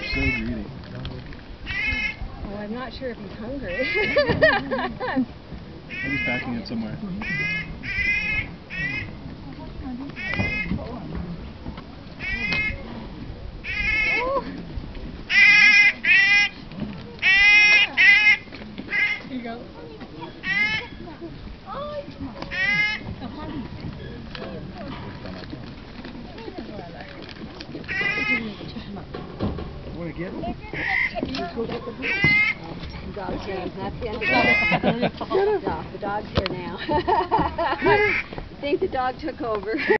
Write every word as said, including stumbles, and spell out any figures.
so greedy. Well, I'm not sure if he's hungry. He's backing it somewhere. Here you go. Want to get him? Let's go get the boots. The dog's here. That's the end of the dog. The dog's here now. I think the dog took over.